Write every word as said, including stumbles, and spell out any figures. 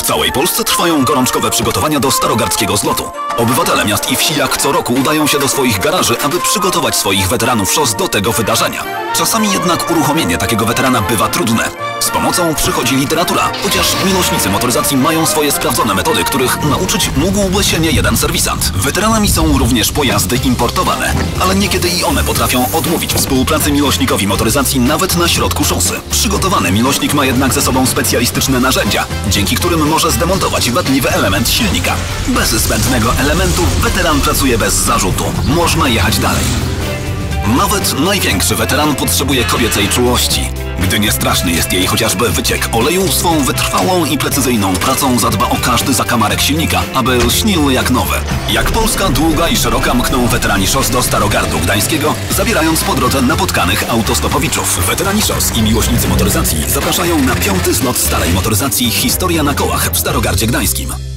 całej Polsce trwają gorączkowe przygotowania do starogardzkiego zlotu. Obywatele miast i wsi jak co roku udają się do swoich garaży, aby przygotować swoich weteranów szos do tego wydarzenia. Czasami jednak uruchomienie takiego weterana bywa trudne. Z pomocą przychodzi literatura, chociaż miłośnicy motoryzacji mają swoje sprawdzone metody, których nauczyć mógłby się nie jeden serwisant. Weteranami są również pojazdy importowane, ale niekiedy i one potrafią odmówić współpracy miłośnikowi motoryzacji nawet na środku szosy. Przygotowany miłośnik ma jednak ze sobą specjalistyczne narzędzia, dzięki którym może zdemontować wadliwy element silnika. Bez zbędnego elementu weteran pracuje bez zarzutu. Można jechać dalej. Nawet największy weteran potrzebuje kobiecej czułości. Gdy nie straszny jest jej chociażby wyciek oleju, swą wytrwałą i precyzyjną pracą zadba o każdy zakamarek silnika, aby lśniły jak nowe. Jak Polska długa i szeroka mkną weterani szos do Starogardu Gdańskiego, zabierając po drodze napotkanych autostopowiczów. Weterani szos i miłośnicy motoryzacji zapraszają na piąty zlot starej motoryzacji Historia na kołach w Starogardzie Gdańskim.